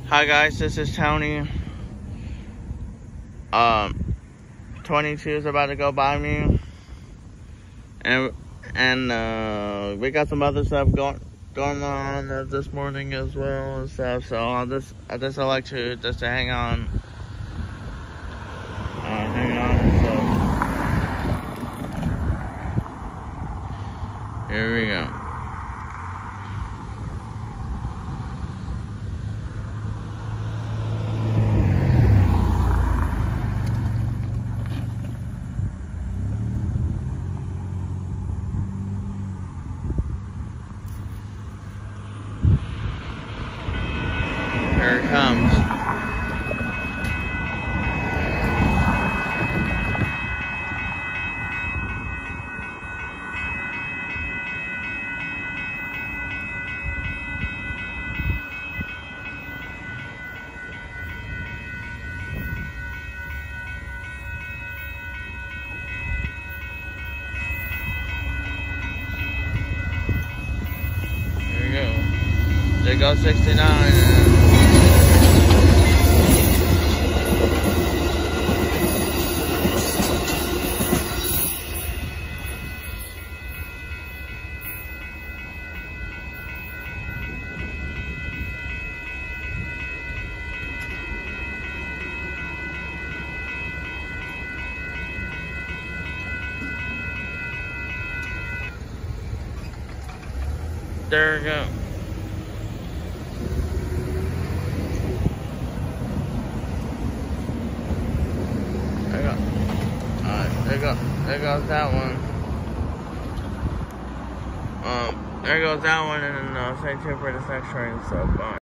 Hi guys, this is Tony. 22 is about to go by me, and we got some other stuff going on this morning as well and stuff. So I just like to hang on. So here we go. Here it comes. Here we go. There goes 69. There we go. There goes that one. There goes that one, and stay tuned for the next train. So bye.